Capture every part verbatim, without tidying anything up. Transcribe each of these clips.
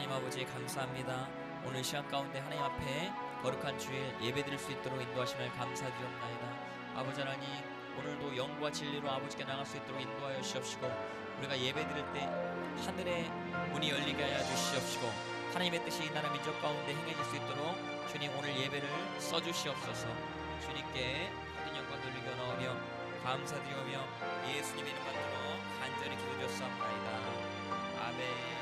하나님 아버지 감사합니다. 오늘 시간 가운데 하나님 앞에 거룩한 주일 예배드릴 수 있도록 인도하심을 감사드리옵나이다. 아버지 하나님, 오늘도 영과 진리로 아버지께 나갈 수 있도록 인도하여 주시옵시고, 우리가 예배드릴 때 하늘의 문이 열리게 하여 주시옵시고, 하나님의 뜻이 이 나라 민족 가운데 행해질 수 있도록 주님 오늘 예배를 써주시옵소서. 주님께 모든 영광 돌리기 원하오며 감사드리오며 예수님의 이름 받들어 간절히 기도드렸사옵나이다. 아멘.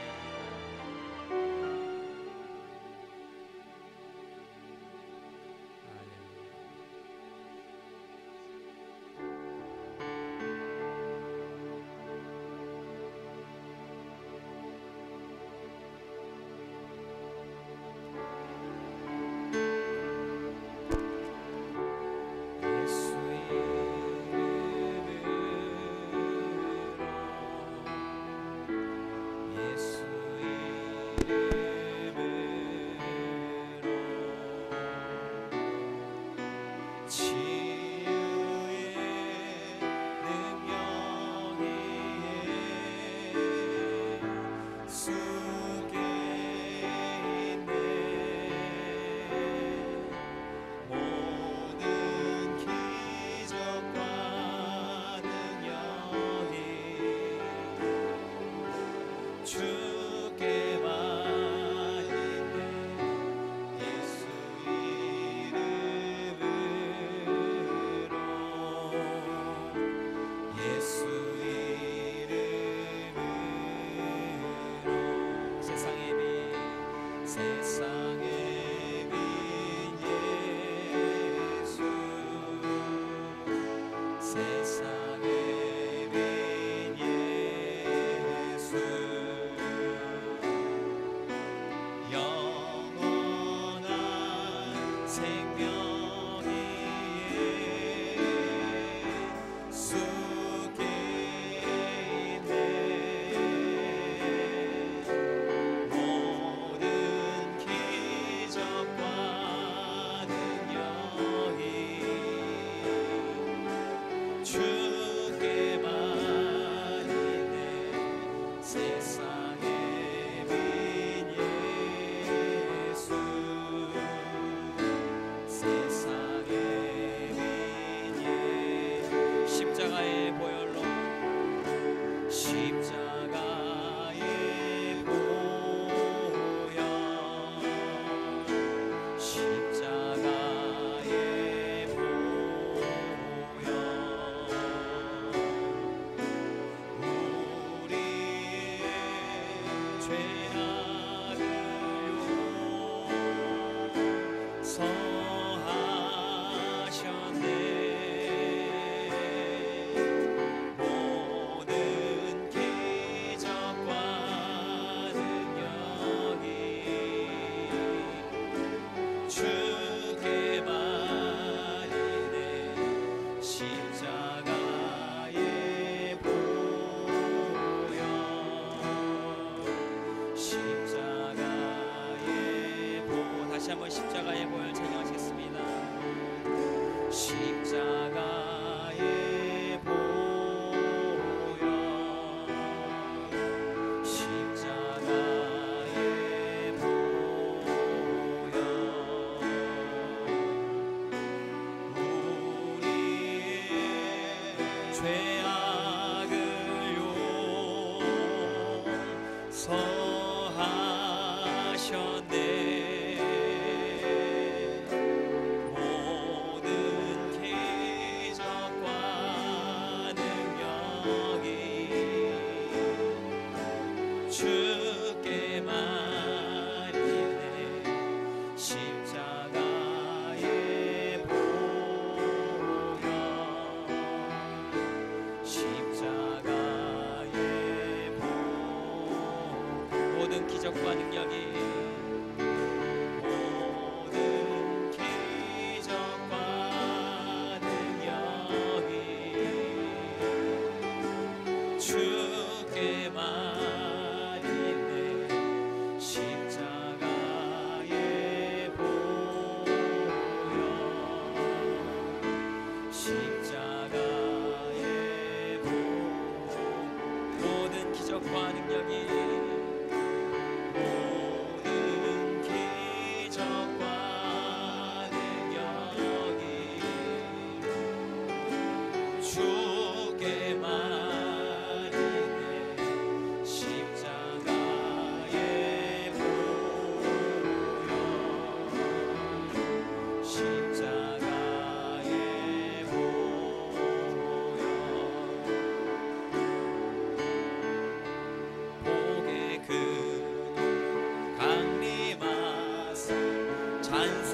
십자가의 보혈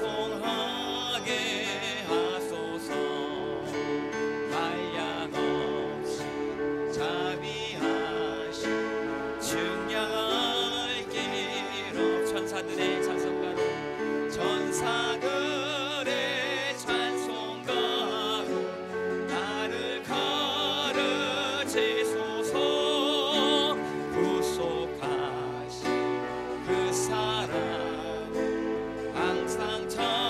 찬송하게 하소서. 한량없이 자비하시 증량할 길 없. 천사들의 찬송가로 천사들의 찬송가로 나를 가르치소서. 구속하신 그 사랑 항상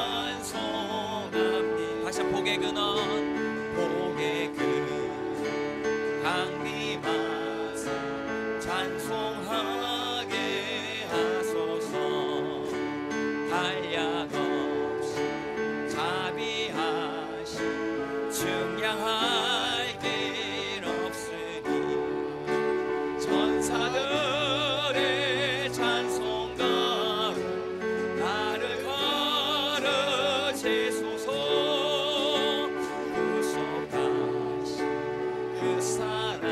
찬송합니다. 다시 한번 복의 근원, 복의 근원 강림하사 찬송하게 하소서. 한량없이 자비하시 증량할 길 없으니 천사들의 찬송가로 나를 가르치소서. 구속하신 그 사랑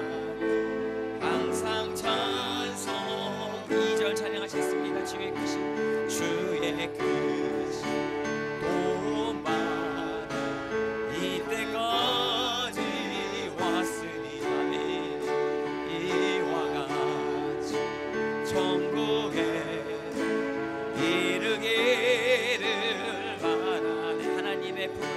항상 찬송. 이 절 찬양하셨습니다. 주의 크신 주의 크신 도만은 이때까지 왔으니 아멘. 이와 같이 천국에 이르기를 바라네. 하나님의 품을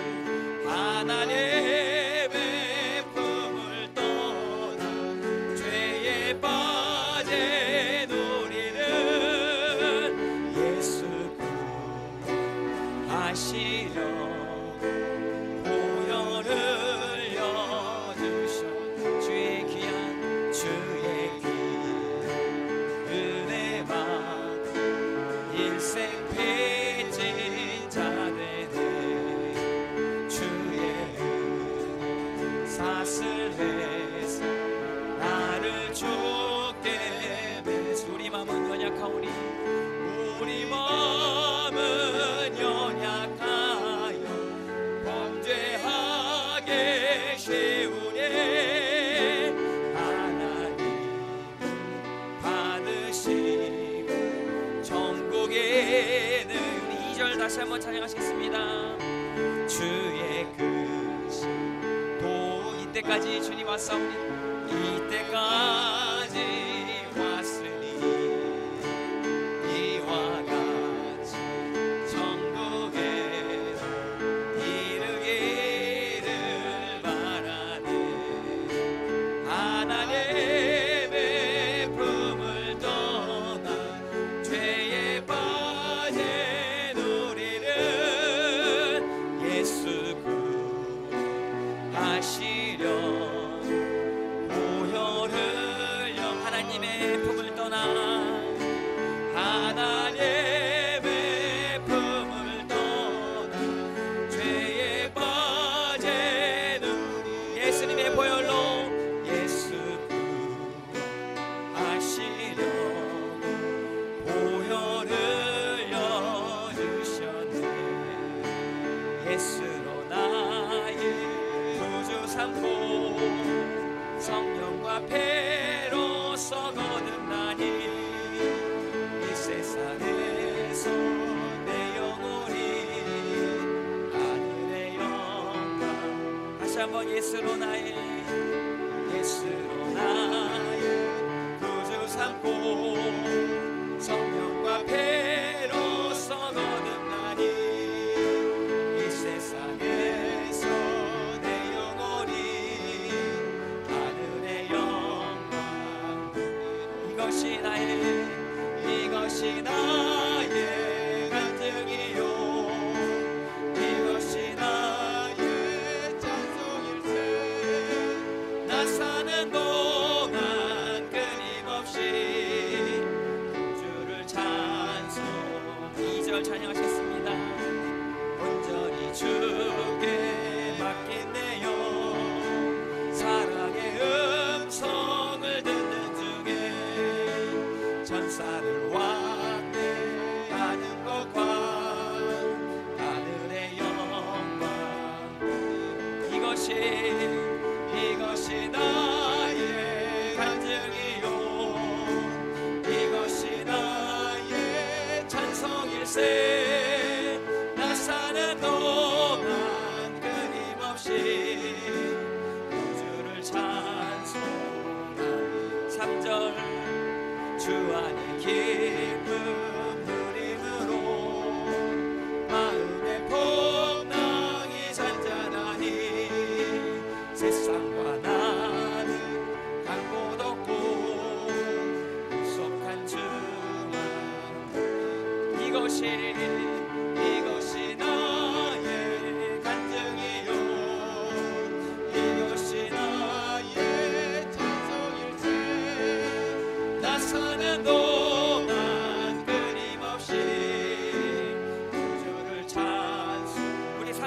하나님의 품을 떠나 죄에 빠진 우리를 예수 구하시려 보혈을 흘려주셔. 주의 귀한 주의 귀한 은혜만 일생 빚진 자 되네. 주의 은혜 사슬해서 나를 죽게 매수. 우리 마음은 연약하오니 우리 마음은 연약하여 범죄하게 쉬우니 하나님 받으시고 천국에는. 이 절 다시 한번 찬양하시겠습니다. 주의 크신 도 이때까지 주님 왔사오니 이때까지 왔으니 이와 같이 천국에 이르기를 바라네. 하나님의 품을 떠나 죄에 빠진 우리를 예수 구하시려 보혈을 흘려. 하나님의 품을 떠나 하나님의 품을 떠나 죄에 빠진 우리 예수님의 보혈로 예수 구하시려 보혈을 흘려주셨네. 예수로 나의 구주 삼고 성령과 배로서 거듭나니 이 세상에서 내 영혼이 하늘의 영광. 다시 한번 예수로 나의 예수로 나의 구주 삼고 성령과 배로서 거듭나니 이 세상에서 내 영혼이 하늘의 영광. 이것이 나의 이것이 나의 간증이요 이것이 나의 찬송일세. 나 사는 동안 끊임없이 주를 찬송. 이 절 찬양하셨습니다. 온전히 주께 맡긴네요. 사랑의 음성을 듣는 중에 천사를 왕래하는 것과 하늘의 영광. 이것이 이것이 나의 간증이요 이것이 나의 찬송일세.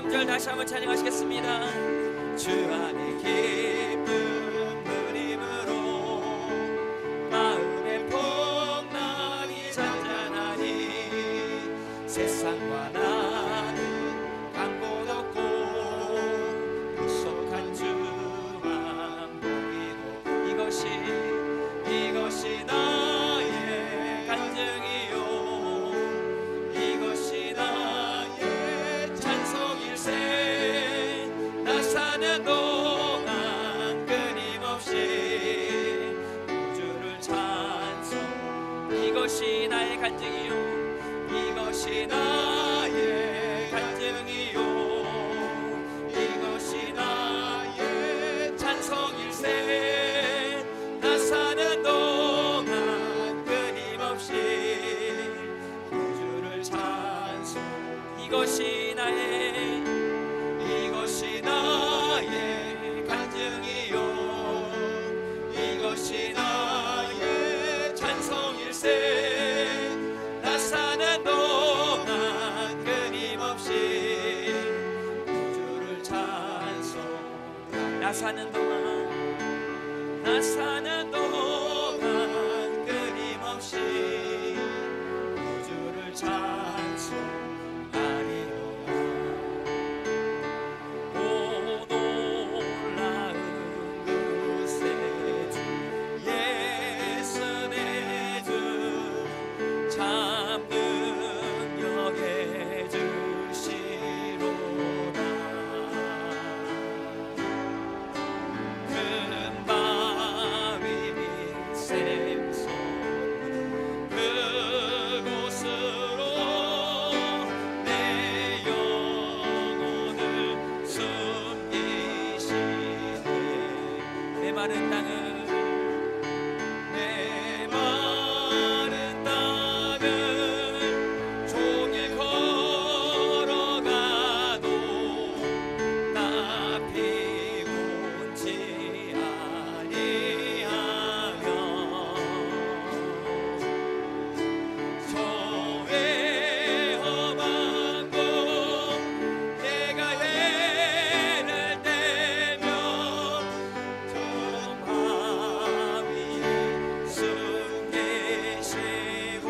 삼 절 다시 한번 찬양하시겠습니다. 주 안에 기쁨 누림으로 마음의 풍랑이 잔잔하니 세상과 나는 강곳 없고 구속한 주만 보이고 이것이 이것이 나의 간증이요 이것이 나의 찬송일세 나 사는 동안 끊임없이 우주를 찬송 이것이 나의 간증이요 이것이 나의 간증이요 이것이 나의 찬송일세 나 사는 동안 끊임없이 우주를 찬송 이것이 나의 이것이 나의 간증이요 이것이 나의 찬송일세 나 사는 동안 끊임없이 우주를 찬송 나 사는 동안 나 사는 동안 끊임없이 우주를 찬송하리로다 오 놀라운 그새 주 예수 내 주 참 능력해 주시로다 큰 바위 빈 샘속 그곳으로 내 영혼을 숨기시네 메마른 땅을 메마른 땅을 종일 걸어가도 나 피곤치 아니하며 저 외험한 곳 내가 해를 떼며 저 바위에 숨 계시고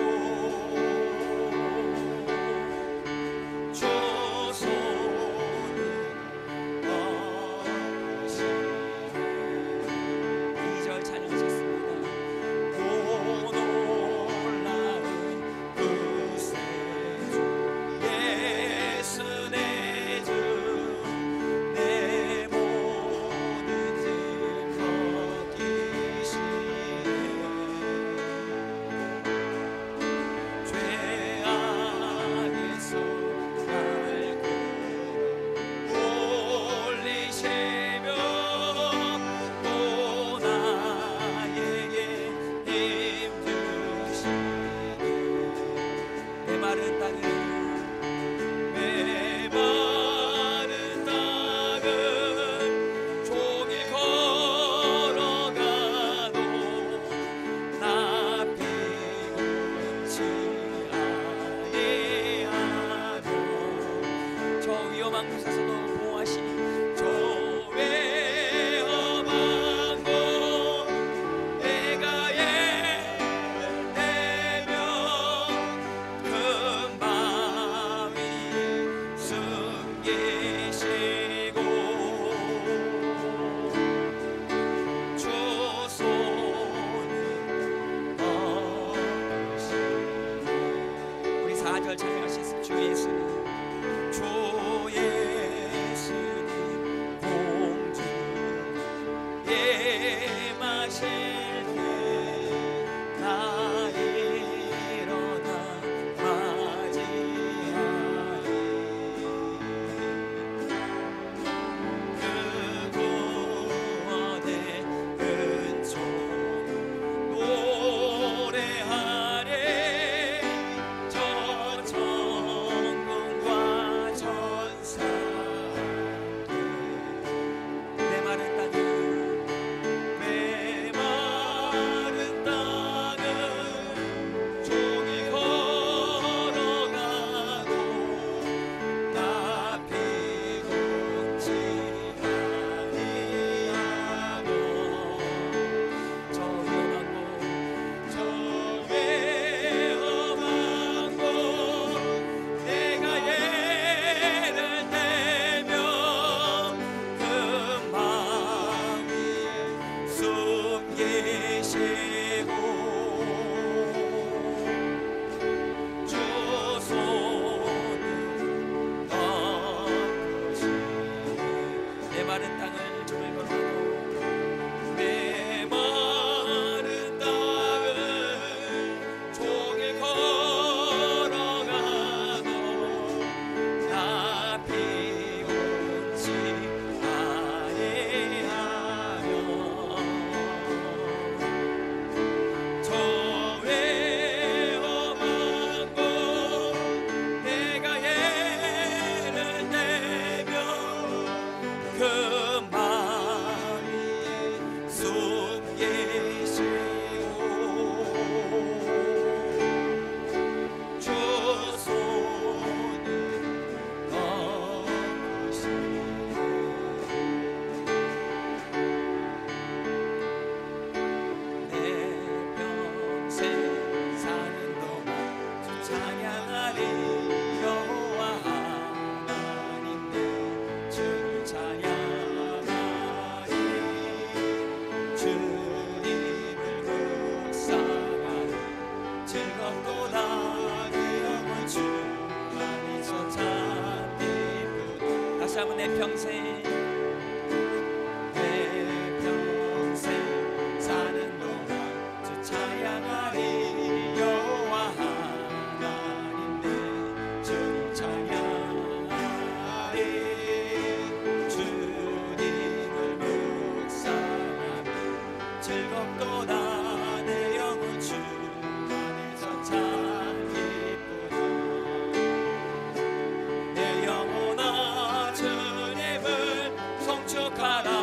조소는 없으시네 이 절 찬양하셨습니다. 오 놀라운 그새 주 예수 내 주 내 모든 짐 벗기시네 죄악에서 날 올리시며 또 나에게 힘 주시네 메마른 땅을 메마른 땅을 종일 걸어가도 나 피곤치 아니하며 저 위험한 곳에서도 보호하시니 저 위험한 곳 내가 예를 내며 큰 바위에 숨기시고 조소는 없으시네 우리 사 절 찬양하시겠습니다. 주 예수 주 다시 한번 내 평생 내 평생 사는 동안 주 찬양하리. 여호와 하나님 내 주님 찬양하리. 주님을 묵상하며 즐겁도다. 내 영혼 주 안에서 참 기쁘다. 내 영혼아 주님을 송축하라.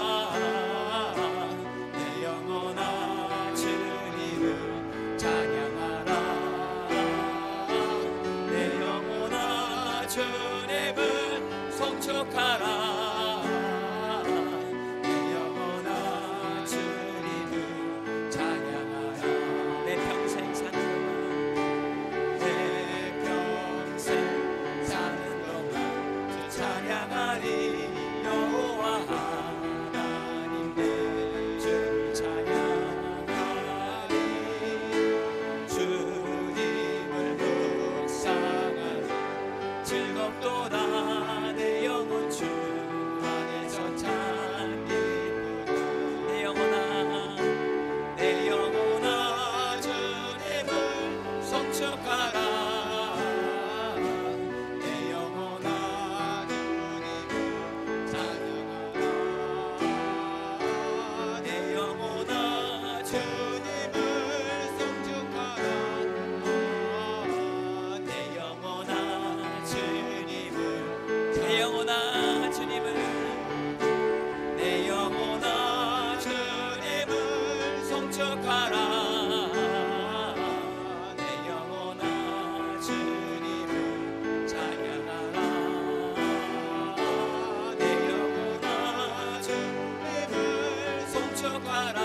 내 영혼아 주님을 찬양하라. 내 영혼아 주님을 송축하라. 내 영혼아 주님을 찬양하라. 내 평생 사는 동안 내 평생 사는 동안 주 찬양하리. 여호와 하나님 내 주를 찬양하리. 주님을 묵상하리. 즐겁도다. 내 영혼 주 안에서 참 기쁘다. 내 영혼아 내 영혼아 주님을 송축하라. 내 영혼아 주님을 찬양하라. 내 영혼아 주님을 송축하라. 내 영혼아 주님을 내 영혼아 주님을 내 영혼아 주님을 송축하라. 내 영혼아 주님을 찬양하라. 내 영혼아 주님을 송축하라.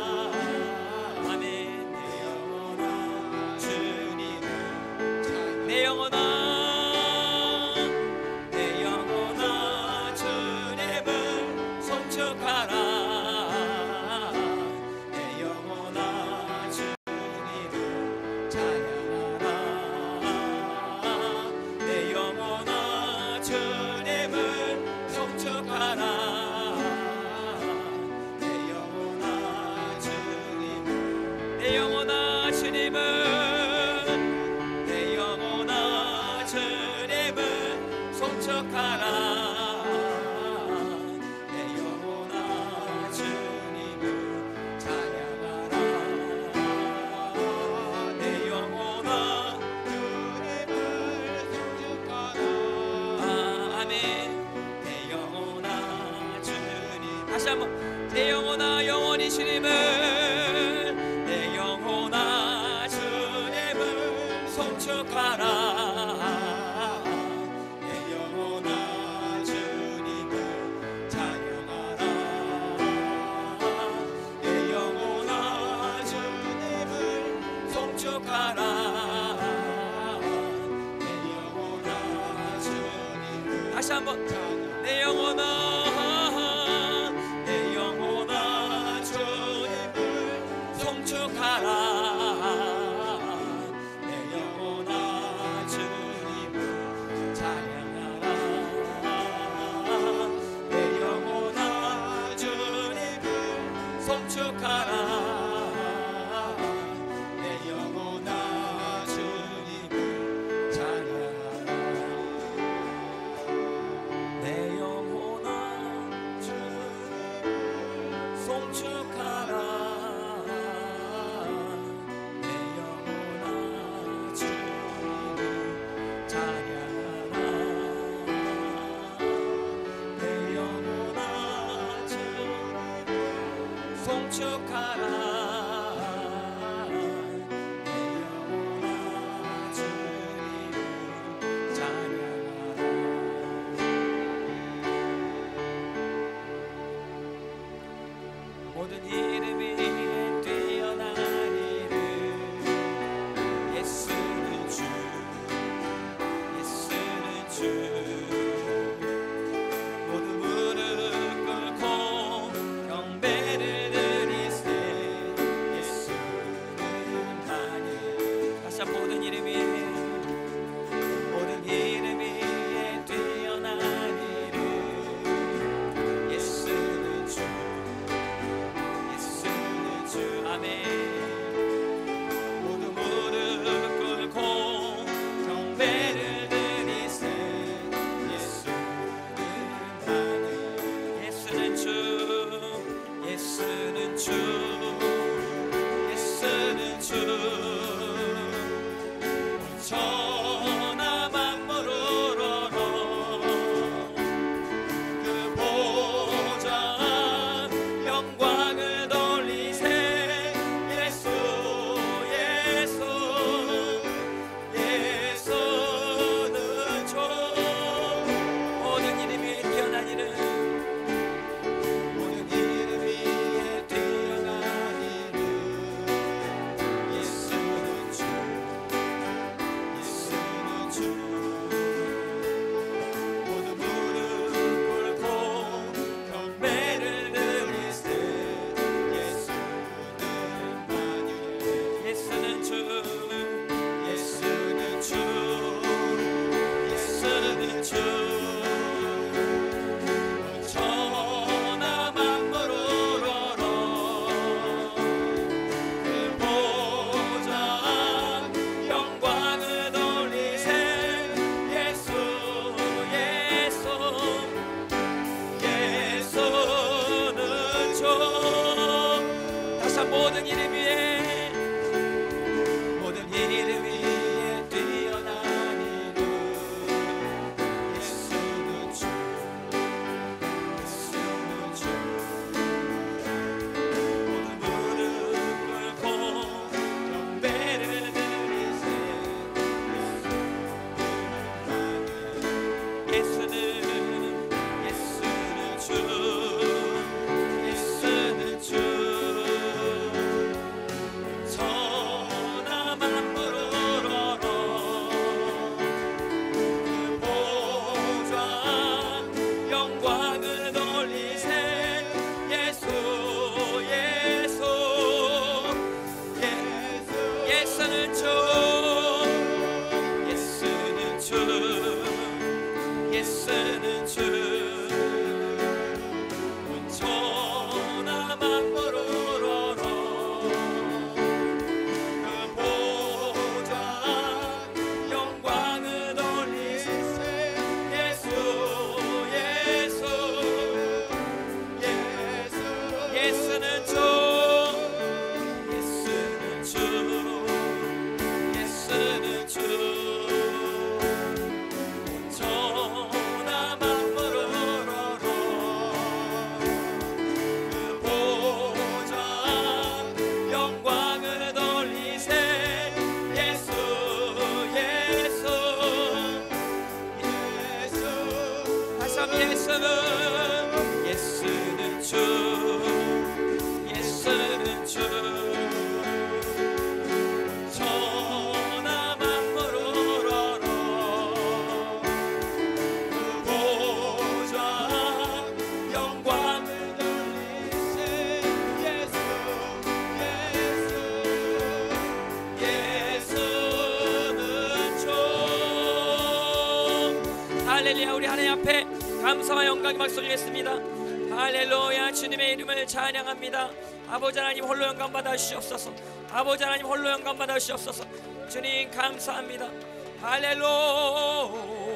아멘. 내 영혼아 주님을 찬양하라. 내 영혼아 내 영혼아 주님을 송축하라. 내 영혼아 주님을 찬양하라. 내 영혼아 주님을 송축하라. 내 영혼아 주님을 내 영혼아 주님을 내 영혼아 주님을 송축하라. 내 영혼아 주님을 찬양하라. 내 영혼아 주님을 송축하라. 아, 아멘. 내 영혼아 주님 다시 한번 내 영혼아 영원히 주님을 내 영혼아 주님을 송축하라. 내 영혼아 주님을 찬양하라. 내 영혼아 주님을 송축하라. 내 영혼아 주님을 다시 한번 찬양하라. 내 영혼아 내 영혼아 주님을 송축하라. 내 영혼아 주님을 찬양하라. 내 영혼아 주님을 송축하라. 내 영혼아 주님을 찬양하라. 내 영혼아 주님을 송축하라. 내 영혼아 주님을 찬양하라. 내 영혼아 주님을 송축하라. 내 영혼아 주님을 찬양하라. 모든 이름이 뛰어나리를. 예수는 주, 예수는 주. 모든 무릎 꿇고 경배를 드리세. 예수는 만일. 다시 한번 모든 이름이 모든 이름이 뛰어나리를. 할렐루야. 우리 하나님 앞에 감사와 영광의 박수 드리겠습니다. 할렐루야. 주님의 이름을 찬양합니다. 아버지 하나님 홀로 영광 받아 주시옵소서. 아버지 하나님 홀로 영광 받아 주시옵소서. 주님 감사합니다. 할렐루야.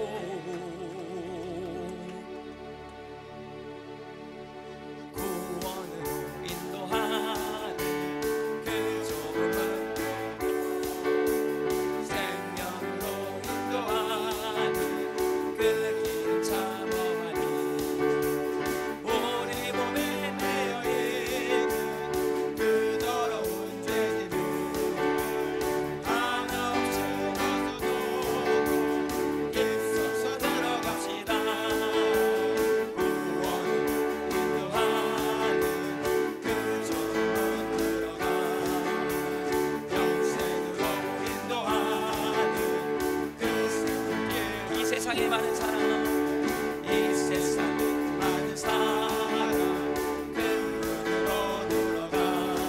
세상에 많은 사람, 이 세상에 많은 사람 그 문으로 들어가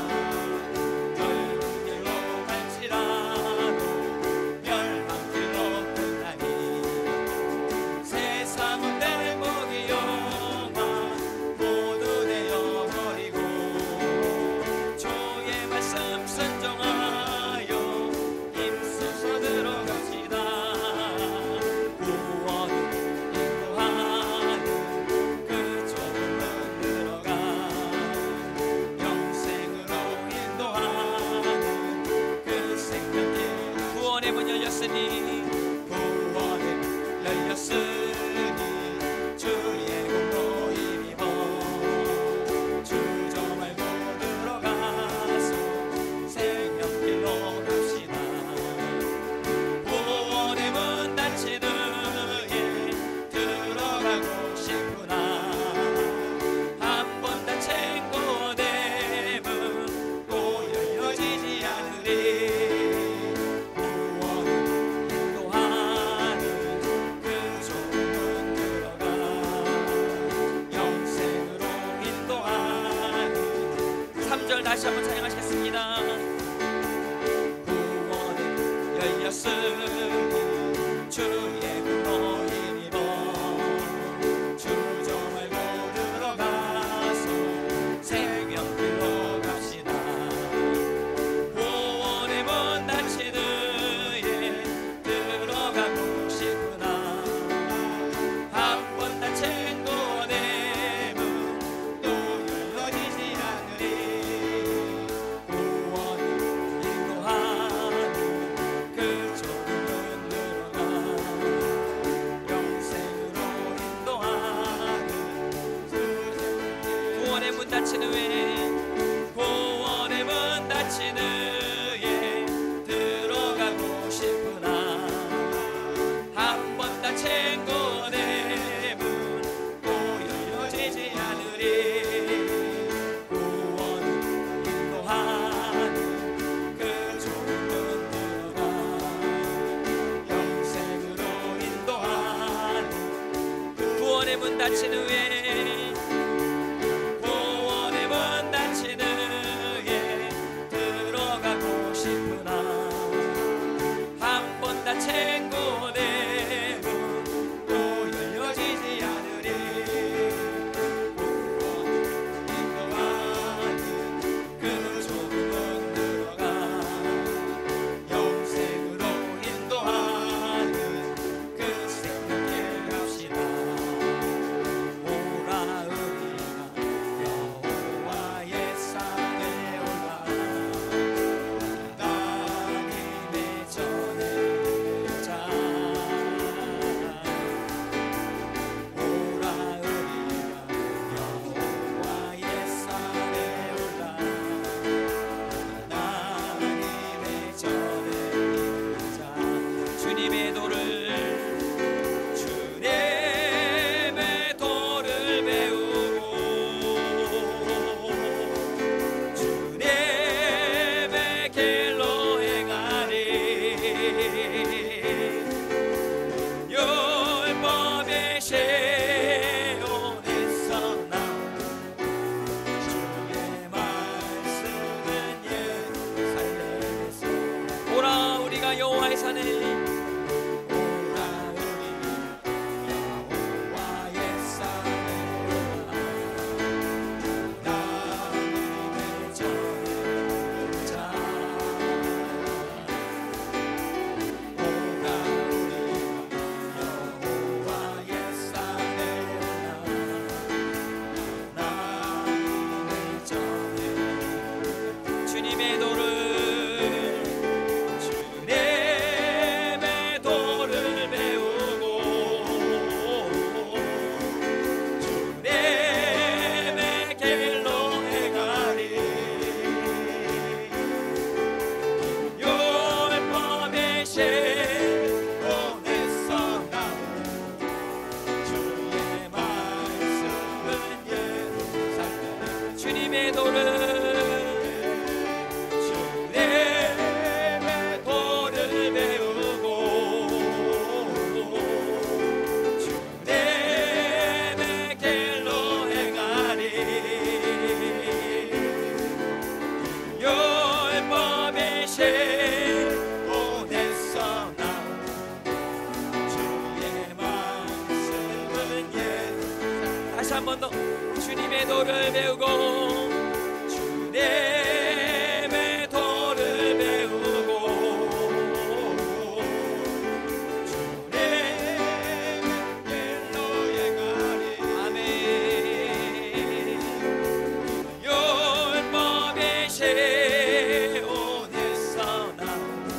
넓은 길로 갈지라도 멸망길로 끝나니 세상은 내 목이 영화 모두 내어버리고 주의 말씀 순종하여 힘써서 들어갑시다. 구원의 열렸으니 주의 공로 힘입어 주저 말고 들어가서 생명길로 갑시다. 구원의 문 닫힌 후에 들어가고 싶구나. 한 번 닫힌 구원의 문 또 열려지지 않으리. 다시 한번 찬양하시겠습니다. 구원이 열렸으니 주의 공로 힘입어 주저 말고 들어가서 생명길로 갑시다. 구원의 문 닫힌 후에 들어가고 싶구나. 한 번 닫힌 구원의 문 또 열려지지 않으리. 문 닫힌 후에 구원의 문 닫힌 후에 들어가고 싶구나. 한 번 닫힌 구원의 문 또 열려지지 않으리. 구원 인도하는 그 좁은 문 들어가 영생으로 인도하는 구원의 문 닫힌 후에 닫힌 구원의 문 또 열려지지 주님의 도를 주님의 도를 배우고 주님의 길로 행하리 율법의 신혼에서 나온 주의 말씀은 예 다시 한 번 더 주님의 도를 배우고 주님의 도를 배우고 주님의 길로 행하리 아멘. 율법의 시온에서 나온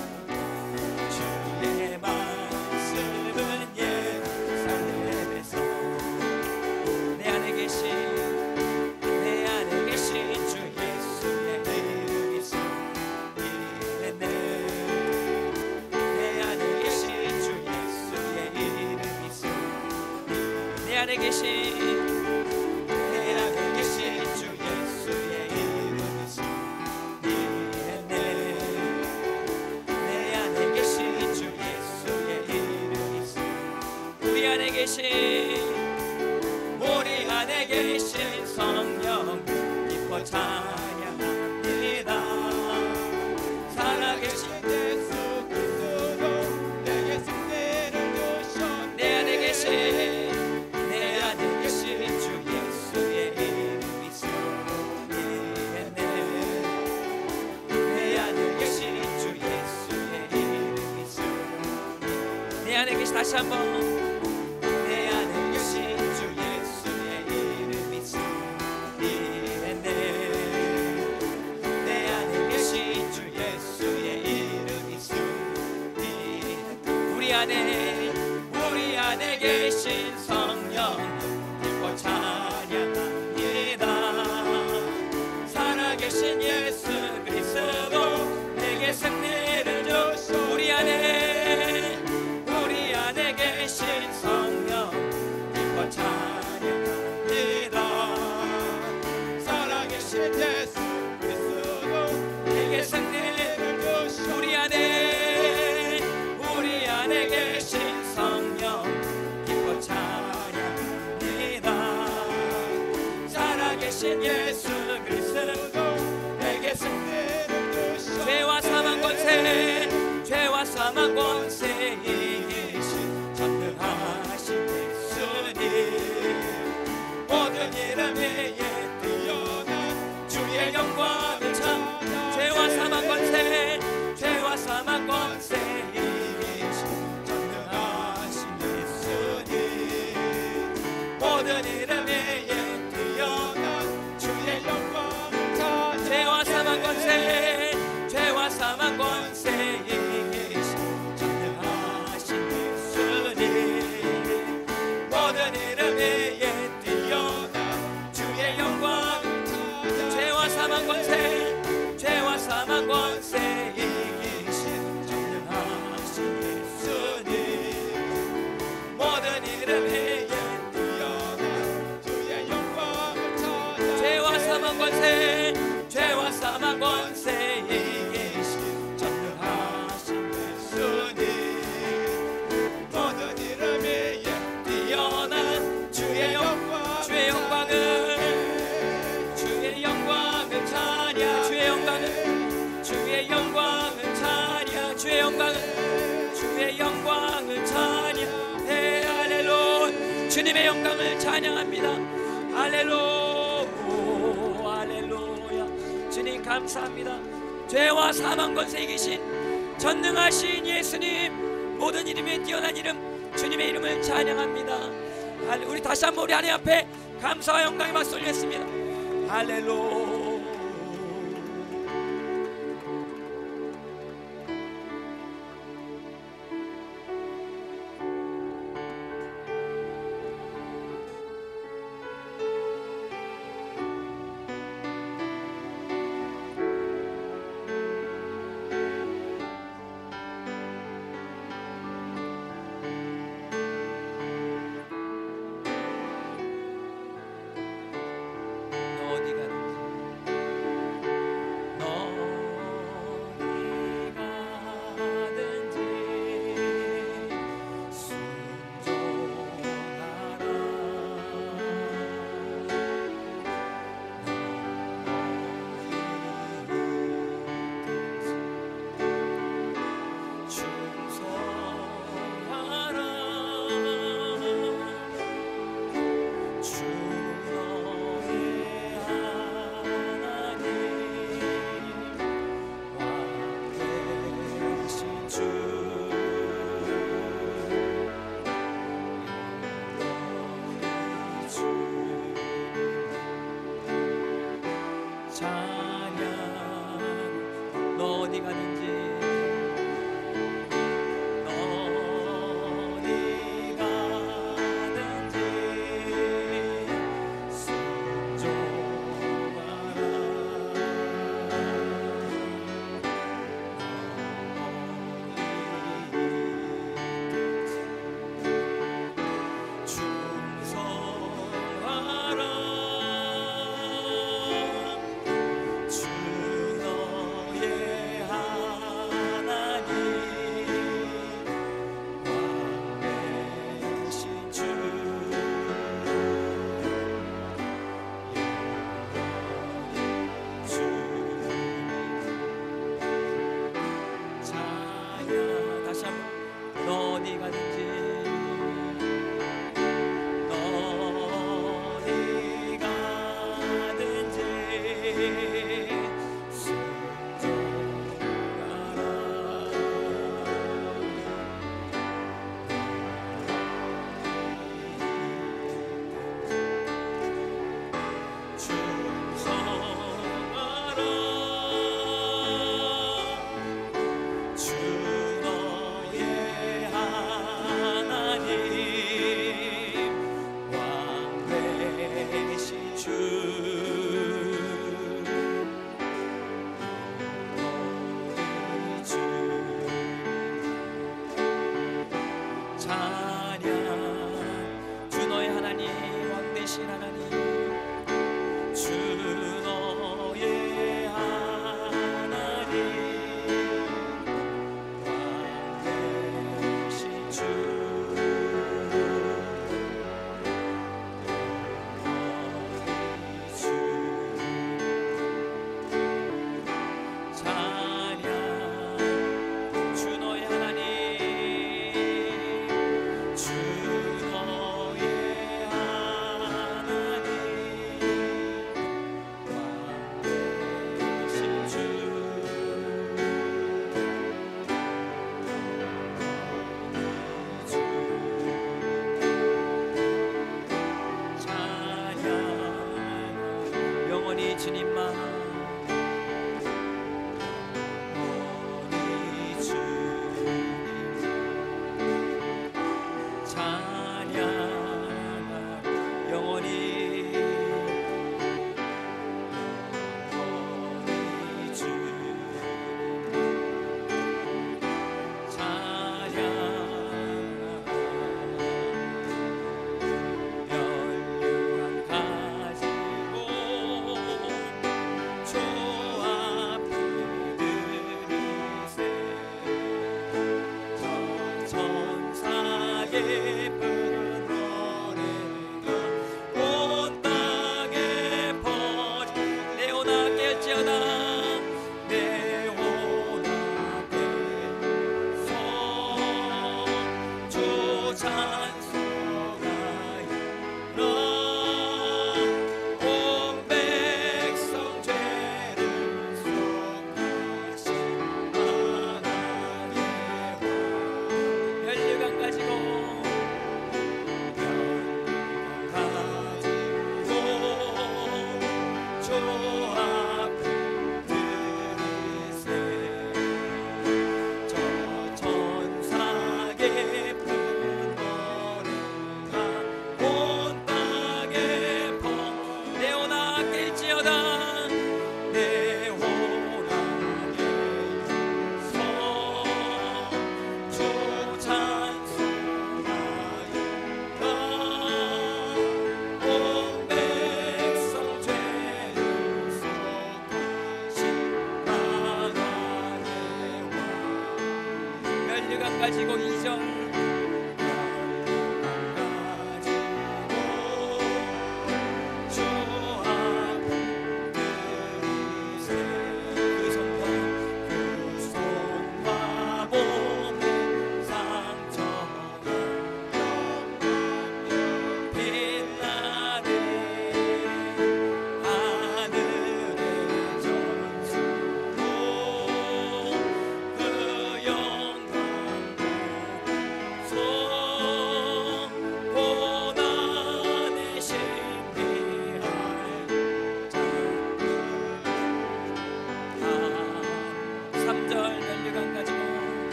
주의 말씀은 예루살렘에서 내 안에 계신 내 안에 계신 주 예수의 이름 있어 이르네 내 안에 계신 주 예수의 이름 있어 내 안에 계신 내 안에 계신 주 예수의 이름 있어 이르네 내 안에 계신 주 예수의 이름 있어 우리 안에 계신 우리 안에 계신 성령 기뻐 찬양합니다 살아계신 예수 그리스도 내게 승리를 주셨네 내 안에 계신 내 안에 계신 주 예수의 이름 있어 내 안에 계신 주 예수의 이름 있어 내 안에 계신 다시 한번 내 안에 계신 주 예수의 이름 있어 내 안에 계신 주 예수의 이름 있어 우리 안에 우리 안에 계신 성령 기뻐 찬양합니다 살아계신 예수 그리스도 내게 승리를 주시오 우리 안에 우리 안에 계신 성령 기뻐 찬양합니다 살아계신 예수 그리스도 내게 승리를 주시오 우리 안에 우리 안에 계신 성령 기뻐 찬양합니다 살아계신 예수 그리스도 내게 승리를 주시오 죄와 사망 권세 죄와 사망 권세 이기신 전능하신 예수님 모든 이름 위에 뛰어난 주의 영광을 찬양 죄와 사망 권세 죄와 사망 권세 이기신 전능하신 예수님 모든 이름 위에 뛰어난 주의 영광을 찬양 죄와 사망 권세 죄와 사망 권세 이기신 전능하신 예수님 모든 이름 위에 뛰어난 주의 영광을 찬양 죄와 사망 권세 죄와 사망 권세 이기신 전능하신 예수님 모든 이름 위에 뛰어난 주의 영광을 찬양 죄와 사망 권세 죄와 사망 권세 이기신 전능하신 예수님 모든 이름 위에 뛰어난 주의 영광 주의 영광을 주의 영광을 찬양 주의 영광을 주의 영광을 찬양 주의 영광을 주의 영광을 찬양해 할렐루야 주님의 영광을 찬양합니다 할렐루야 할렐루야 주님 감사합니다 죄와 사망 권세 이기신 전능하신 예수님 모든 이름에 뛰어난 이름 주님의 이름을 찬양합니다 할렐- 우리 다시 한번 우리 하나님 앞에 감사와 영광의 박수 올리겠습니다 할렐루야 어디 가든지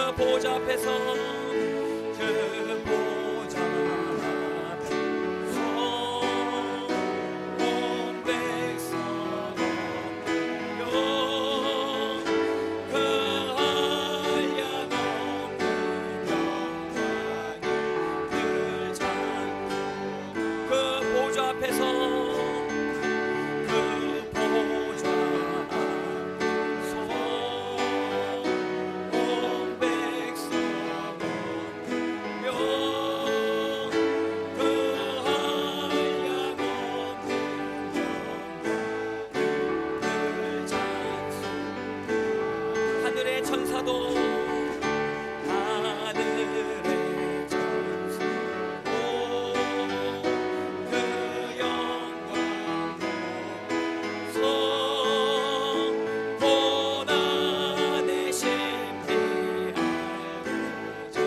그 보좌 앞에서 그 보좌 앞에서 온 백성 엎드려 그 한량 없는 영광을 늘 찾고 그 보좌 앞에서 그 보좌 앞에서 온 백성 엎드려 그 한량 없는 영광을 찬송 하늘의 천사도 하늘의 천사도 그 영광 보고서 고난의 신비 알고자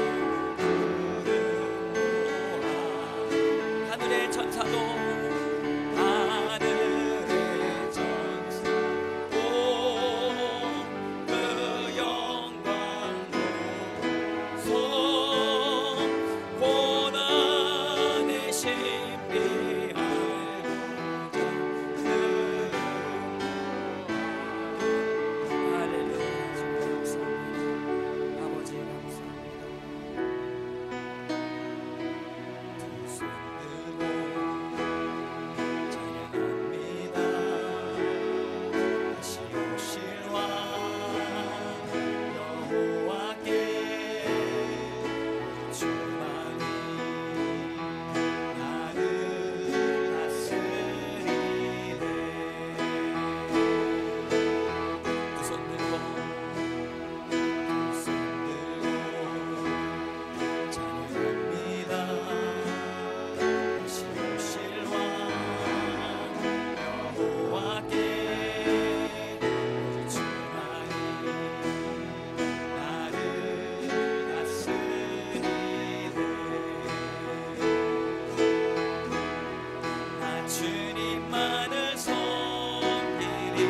부르노라 하늘의 천사도 하늘의 천사도 그 영광 보고서 고난의 신비 알고자 부르노라 할렐루야. 주님 감사합니다. 아버지 감사합니다. 두 손 들고 찬양합니다. 다시 오실 왕 여호와께 우리 주만이 나를 다스리네. 두 손 들고 두 손 들고 찬양합니다. 다시 오실 왕 여호와께 우리 주만이 나를 다스리네. 나 주님만을 섬기리.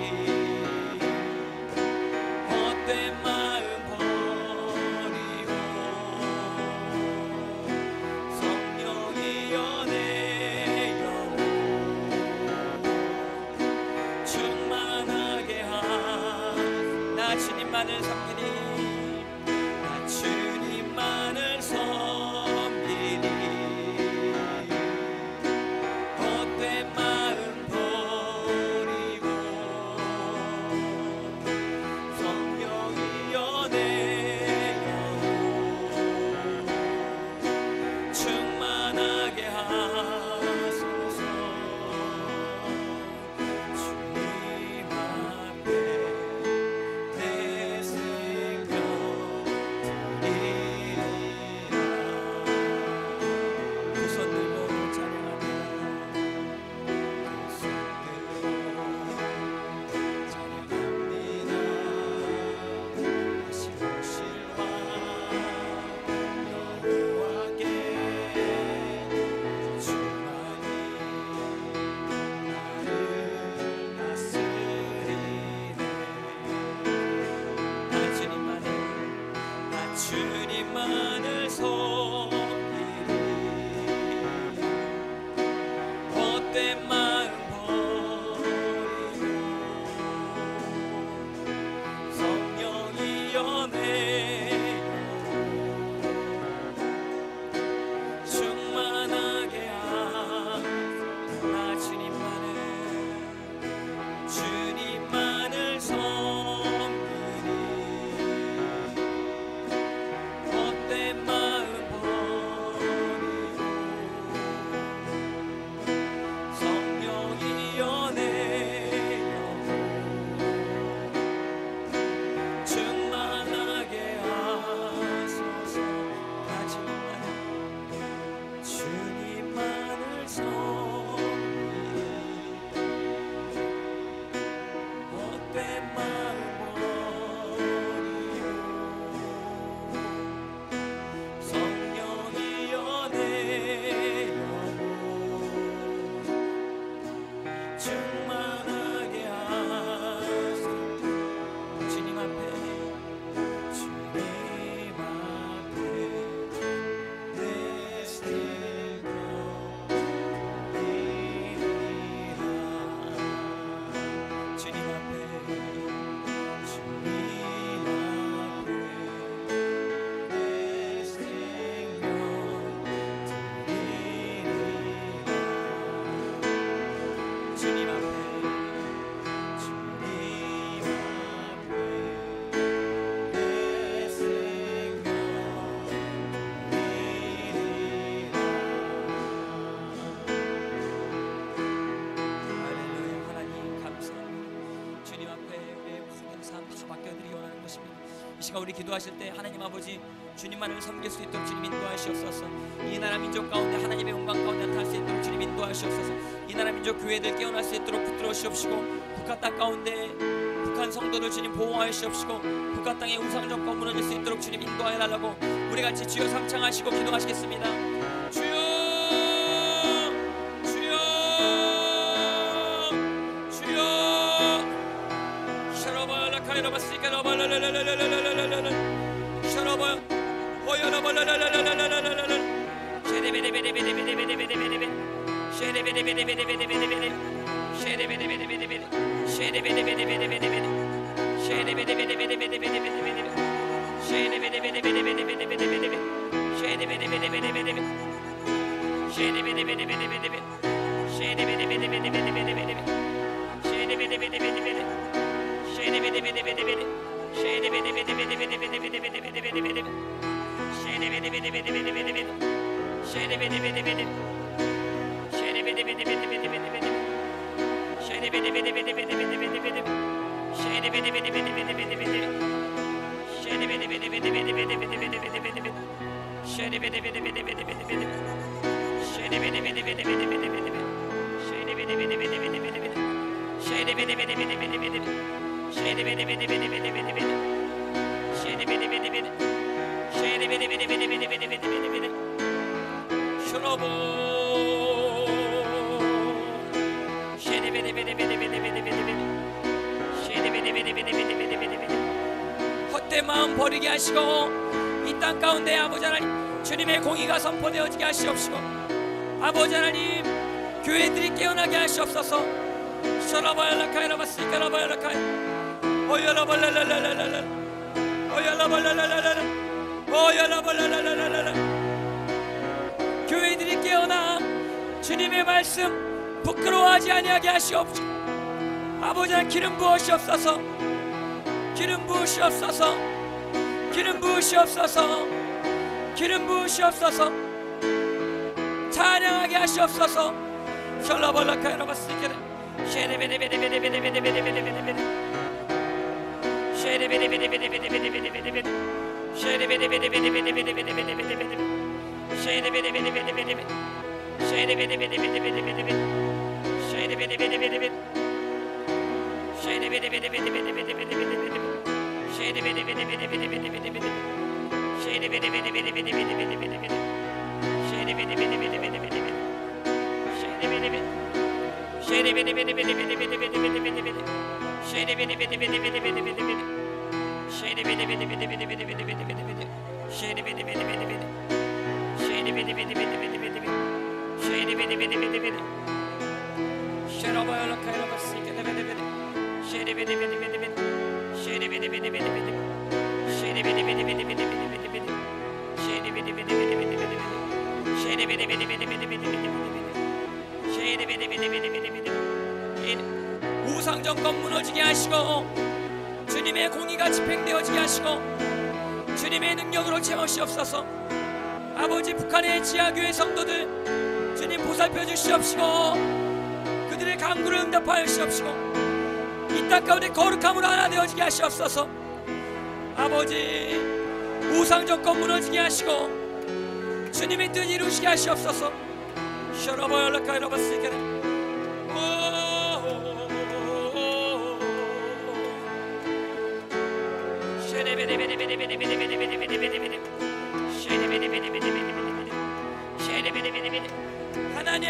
헛된 마음 버리고 성령이여 내 영혼 충만하게 나 주님만을 섬기니 나 주님만을 섬기리. 헛된 마음 버리고 성령이여 내 영혼 충만하게 하소서. 주님 앞에 내 생명 드리리라. 두 손 들고 찬양합니다. 두 손 들고 찬양합니다. 다시 오실 왕 여호와께 우리 주만이 나를 다스리네. 나 주님만을 나 주님만을 섬기리. 헛된 마음 버리고 성령이여 내 영혼 충만하게 하소서. 나 주님만을 주님만을 섬기리. 헛된 마음 버리고 시간 우리 기도하실 때 하나님 아버지 주님만을 섬길 수 있도록 주님 인도하시옵소서. 이 나라 민족 가운데 하나님의 영광 가운데 나타날 수 있도록 주님 인도하시옵소서. 이 나라 민족 교회들 깨어날 수 있도록 붙들어 주시옵시고 북한 땅 가운데 북한 성도들 주님 보호하시옵시고 북한 땅의 우상 정권 무너질 수 있도록 주님 인도하여 달라고 우리 같이 주여 삼창하시고 기도하시겠습니다. 주여 주여 주여 샤라바라카이라바시카라발라라라라라라라라라 샤라바 호야라발라라라라라라라라 쉐레베레베레베레베레베레베레베레 쉐레베레베레베레베레베레 쉐레베레베레베레베레 쉐레베레베레베레베레베레 쉐레베레베레베레베레베레베레 쉐레베레베레베레베레베레베레 쉐레베레베레베레베레베레 쉐레베레베레베레베레베레 쉐레베레베레베레베레베레 쉐레베레베레베레베레 쉐레베레베레베레베레 헛된 마음 버리게 하시고 이 땅 가운데 아버지 하나님 주님의 공의가 선포되어지게 하시옵시고 아버지 하나님 교회들이 깨어나게 하시옵소서. 샤라바야라카이라바시카라바야라카이 오야라발라라라라라라 오야라발라라라라라 오야라발라라라라라 교회들이 깨어나 주님의 말씀 부끄러워하지 아니하게 하시옵소서. 아버지 하나님 기름 부으시옵소서. 기름 부으시옵소서. 기름 부으시옵소서. 기름 부으시옵소서. 찬양하게 하시옵소서. 샬라발라카이라바시카라 쉐레베레베레베레베레베레베레베레 쉐레베레베레베레베레베레베레베레 쉐레베레베레베레베레베레베레베레 쉐레베레베레베레베레베레 쉐레베레베레베레베레베레 쉐레베레베레베레베레 우상정권 무너지게 하시고 주님의 공의가 집행되어지게 하시고 주님의 능력으로 채우시옵소서. 아버지 북한의 지하교회 성도들 주님 보살펴 주시옵시고 그들의 간구를 응답하여 주시옵시고 이 땅 가운데 거룩함으로 하나 되어지게 하시옵소서. 아버지 우상정권 무너지게 하시고 주님의 뜻 이루시게 하시옵소서. 샤라바야라카이라바시케라 하나님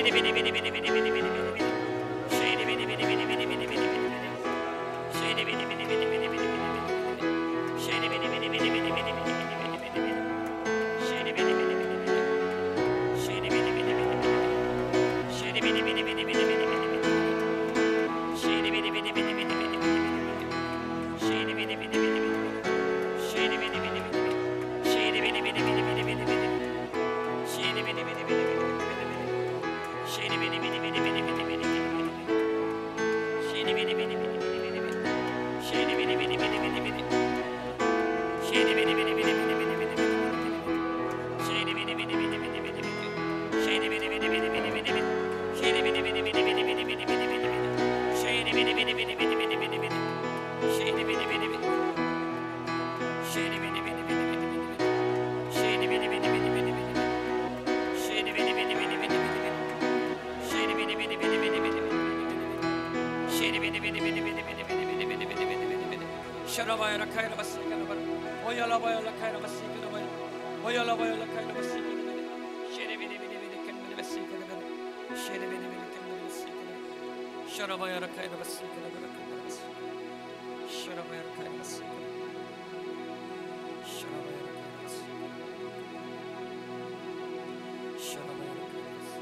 샤라바야라 카이라바시 카라바라 오야라바야라 카이라바시 카라바야 오야라바야라 카이라바시 카라바야 쉐레베레베레베레 캔베레바시 카라바야 쉐레베레베레 캔베레바시 카라바야 샤라바야라 카이라바시 카라바라 캔베레바시 샤라바야라 카이라바시 샤라바야라 카이라바시 샤라바야라 카이라바시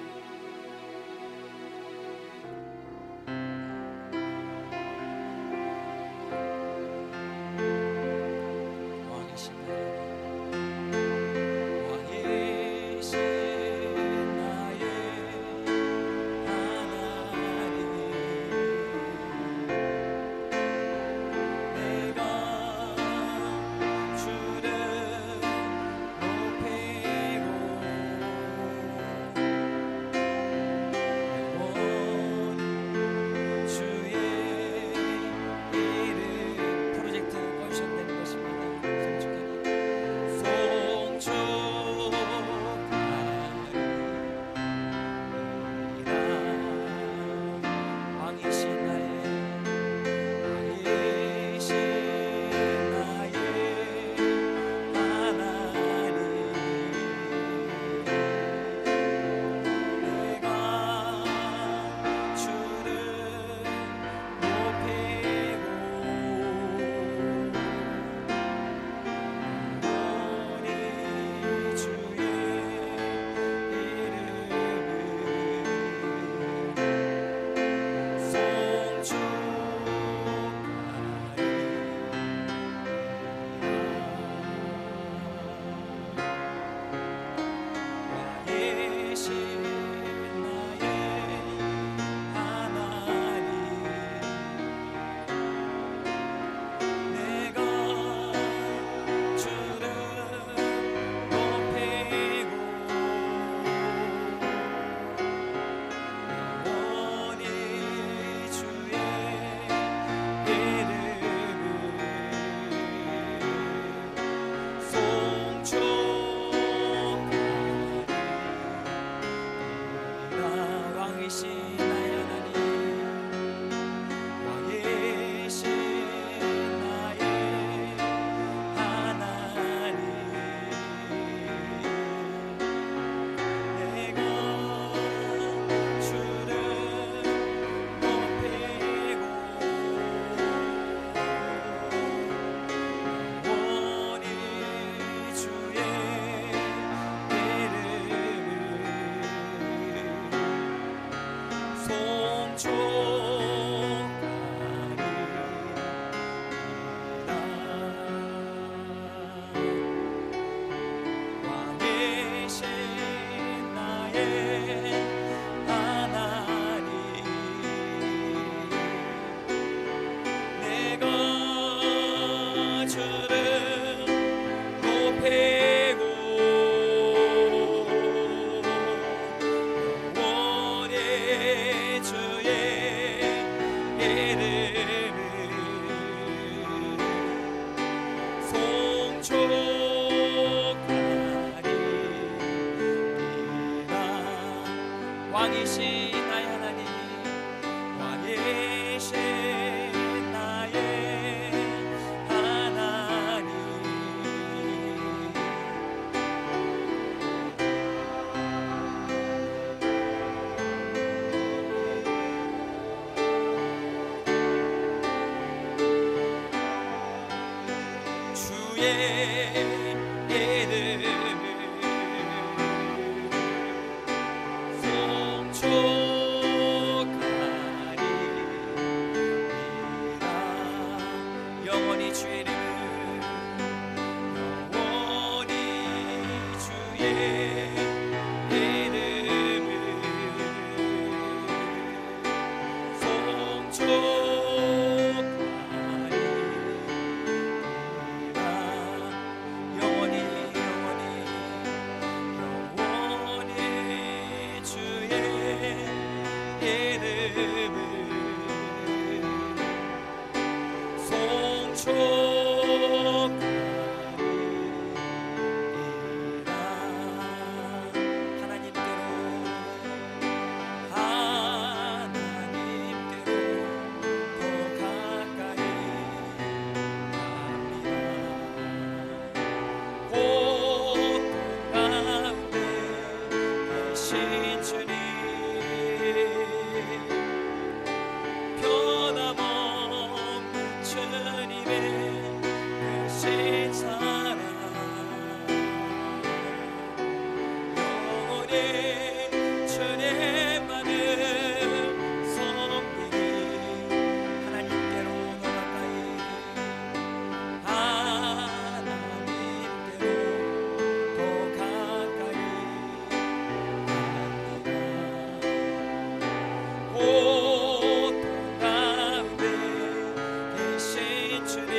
왕이신 나의 하나님, 왕이신 나의 하나님. 영원히 주의 이름을 영원히 주의 이름을 송축하리라 영원히 영원히 영원히 주의 이름을 송축하리라 하나님께로 하나님께로 더 가까이 갑니다. 고통 가운데 계신 주님 변함없는 주님의 크신 사랑 영원히 주님만을 섬기리 하나님께로 더 가까이 하나님께로 더 가까이 갑니다. 고통 가운데 계신 주님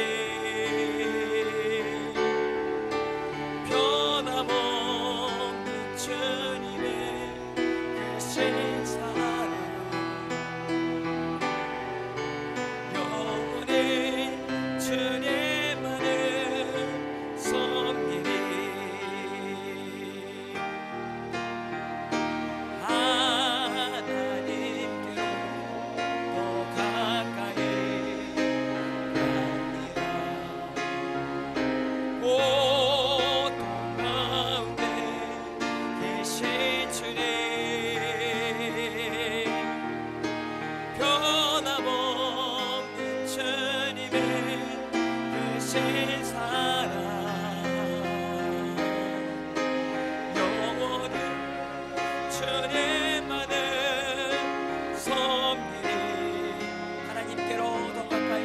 변함없는 주님의 크신 사랑 영원히 주님만을 섬기리 하나님께로 더 가까이 갑니다. 고통 가운데 계신 주님 변함없는 주님의 크신 사랑 영원히 주님만을 섬기리 하나님께로 더 가까이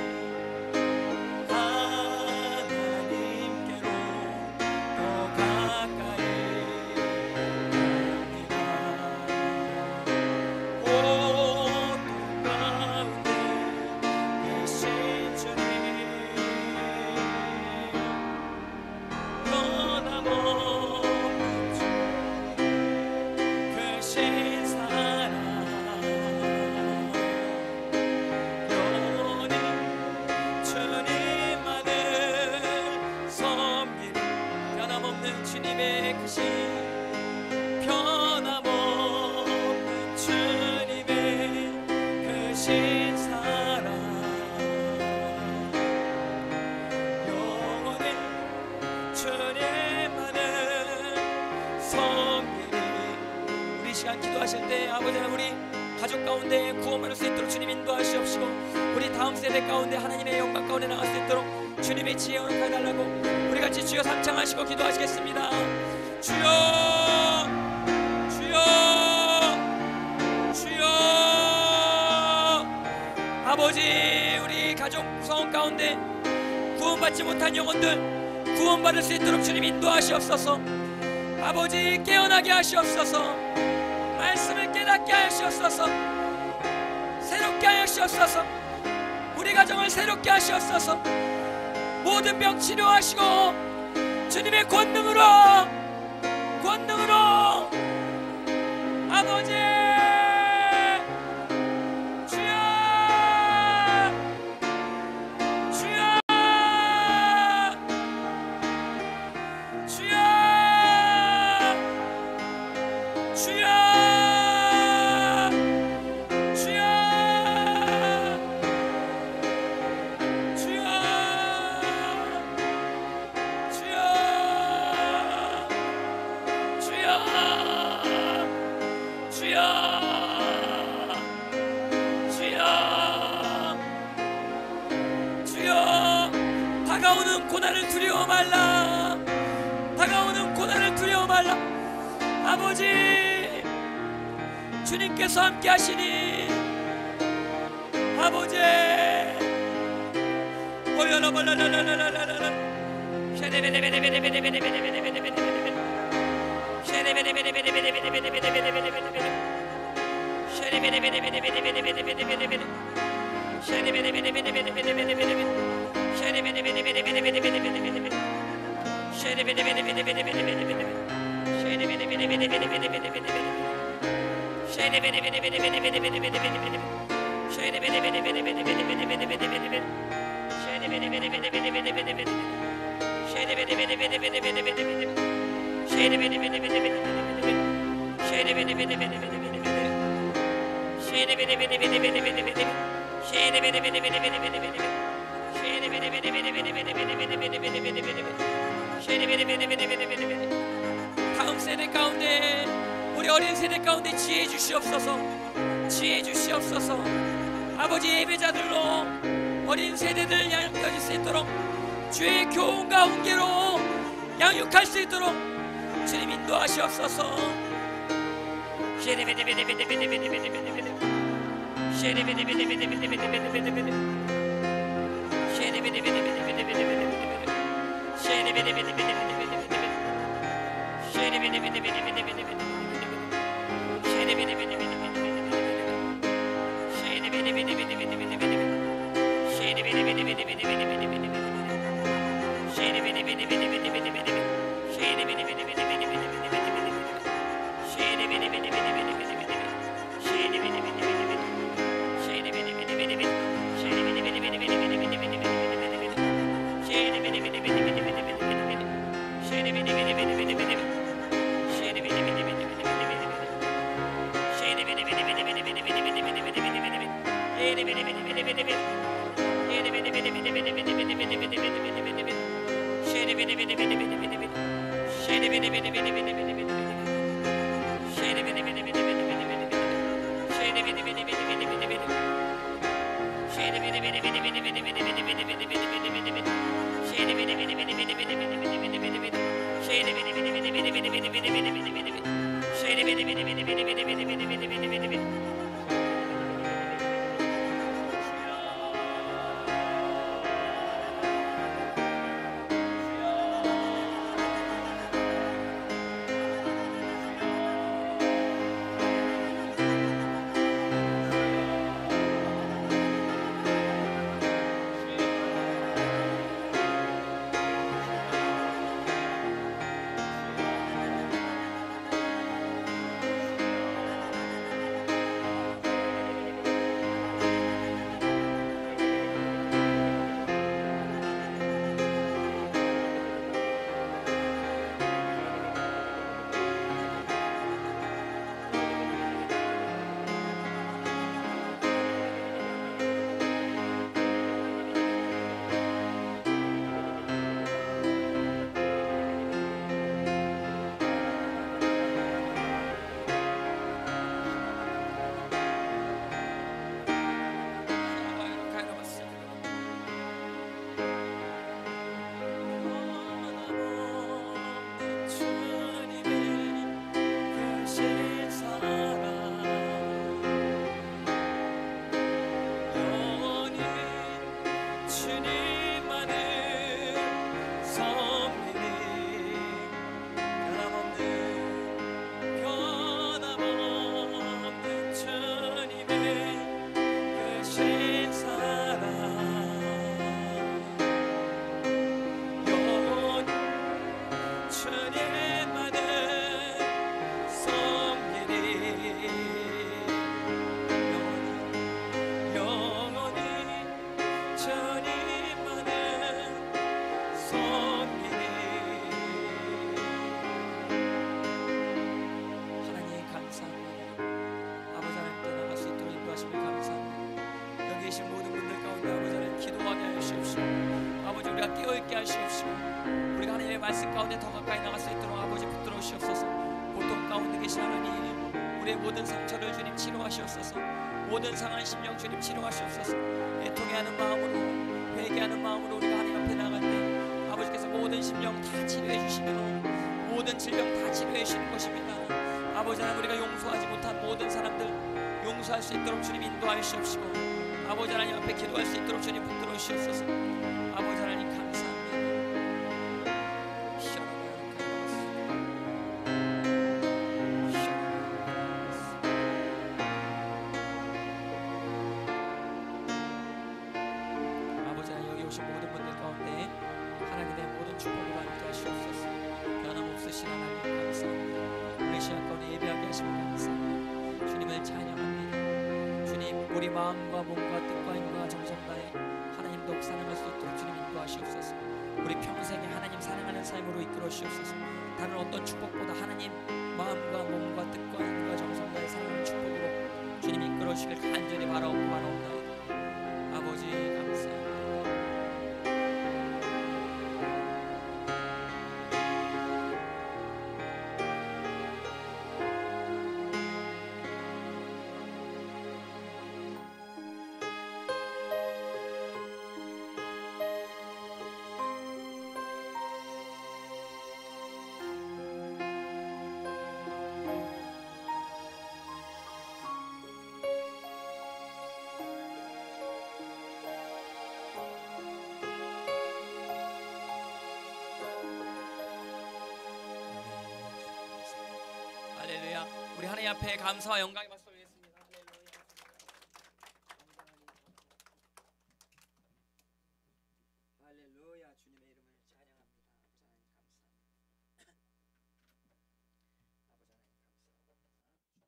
하나님께로 더 가까이 갑니다. 고통 가운데 계신 주님 변함없는 주 크신 사랑 영원히 주님만을 섬기리 변함없는 주님의 크신 변함없는 주님의 크신 사랑 영원히 주님만을 섬기리 우리 시간 기도하실 때 아버지 하나님 우리 가족 가운데 구원받을 수 있도록 주님 인도하시옵시고 우리 다음 세대 가운데 하나님의 영광 가운데 나갈 수 있도록 주님의 지혜 허락하여 달라고 우리 같이 주여 삼창하시고 기도하시겠습니다. 주여 주여 주여 아버지 우리 가족 구성 가운데 구원받지 못한 영혼들 구원받을 수 있도록 주님 인도하시옵소서. 아버지 깨어나게 하시옵소서. 말씀을 깨닫게 하시옵소서. 새롭게 하시옵소서. 우리 가정을 새롭게 하시옵소서. 모든 병 치료하시고 주님의 권능으로 권능으로 아버지 주여 주여 주여 주여 주여 주여 다가오는 고난을 두려워 말라. 다가오는 고난을 두려워 말라. 아버지, 주님께서 함께 하시니 아버지 오여라발라라라라라라라 다음 세대 가운데, 우리 어린 세대 가운데 지혜 주시옵소서. 지혜 주시옵소서. 아버지, 예배자들로 어린 세대들 양육할 수 있도록, 주의 교훈과 훈계로 양육할 수 있도록 주님 인도하시옵소서. 말씀 가운데 더 가까이 나갈 수 있도록 아버지 붙들어주시옵소서. 고통 가운데 계신 하나님, 우리의 모든 상처를 주님 치료하시옵소서. 모든 상한 심령 주님 치료하시옵소서. 애통해하는 마음으로, 회개하는 마음으로 우리가 하나님 앞에 나갈 때 모든 심령 다 치료해 주시며 모든 질병 다 치료해 주시는 것입니다. 아버지 하나님, 우리가 용서하지 못한 모든 사람들 용서할 수 있도록 주님 인도하여 주시옵시고, 아버지 하나님 앞에 기도할 수 있도록 주님 붙들어 주시옵소서. 아버지 하나님 감사합니다. 아버지 하나님, 여기 오신 모든 분들 가운데 하나님의 모든 축복을 받게 하시옵소서. 변함없으신 하나님 감사합니다. 우리 시간 가운데 예배하게 하시고 감사합니다. 주님을 찬양합니다. 주님, 우리 마음과 몸과 뜻과 힘과 정성 다해 하나님 더욱 사랑할 수 있도록 주님 인도하시옵소서. 우리 평생에 하나님 사랑하는 삶으로 이끌어 주시옵소서. 다른 어떤 축복보다 하나님 마음과 몸과 뜻과 힘과 정성 다해 사랑하는 축복으로 주님 이끌어 주시길 간절히 바라옵고 바라옵나이다. 아버지 감사합니다. 할렐루야. 우리 하나님 앞에 감사와 영광의 박수 올리겠습니다. 할렐루야. 할렐루야. 주님의 이름을 찬양합니다. 아버지 하나님 감사합니다. 아버지 하나님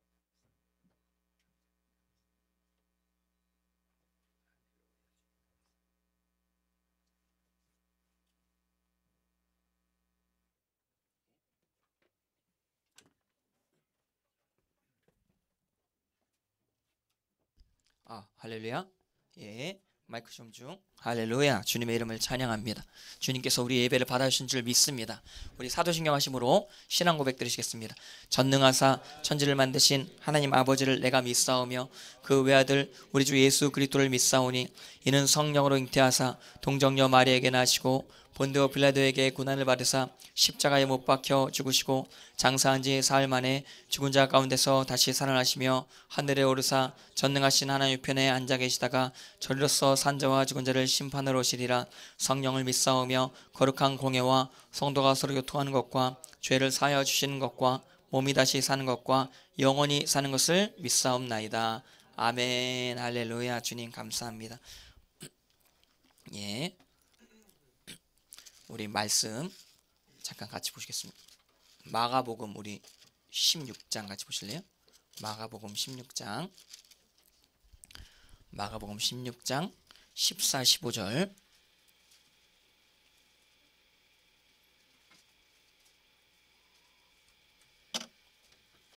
아, 할렐루야. 예, 마이크 좀 중. 할렐루야. 주님의 이름을 찬양합니다. 주님께서 우리 예배를 받아주신 줄 믿습니다. 우리 사도신경 하심으로 신앙 고백 드리시겠습니다. 전능하사 천지를 만드신 하나님 아버지를 내가 믿사오며 그 외아들 우리 주 예수 그리스도를 믿사오니 이는 성령으로 잉태하사 동정녀 마리아에게 나시고 본디오 빌라도에게 고난을 받으사 십자가에 못 박혀 죽으시고 장사한 지 사흘 만에 죽은 자 가운데서 다시 살아나시며 하늘에 오르사 전능하신 하나님 편에 앉아 계시다가 저리로서 산자와 죽은 자를 심판하러 오시리라. 성령을 믿사오며 거룩한 공예와 성도가 서로 교통하는 것과 죄를 사하여 주시는 것과 몸이 다시 사는 것과 영원히 사는 것을 믿사옵나이다. 아멘. 할렐루야. 주님 감사합니다. 예, 우리 말씀 잠깐 같이 보시겠습니다. 마가복음 우리 십육 장 같이 보실래요? 마가복음 십육 장 마가복음 십육 장 십사, 십오 절